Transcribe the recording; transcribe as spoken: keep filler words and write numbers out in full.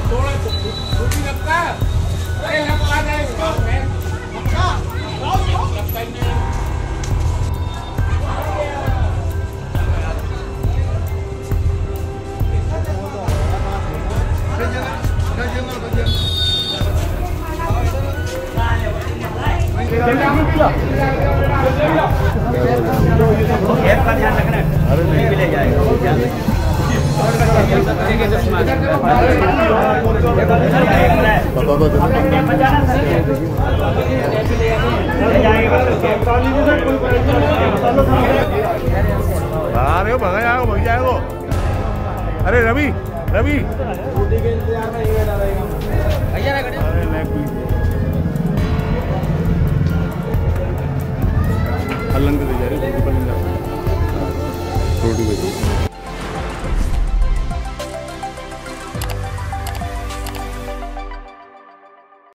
थोड़ा छुट्टी लगता है, अरे लगता है इसको लगता ही नहीं। गैप का ध्यान रखना, अरे नहीं ले जाएगा अरे वो भगा जाएगा भग जाएगा। अरे रवि रवि अलंग दे जा रहे रोटी बची।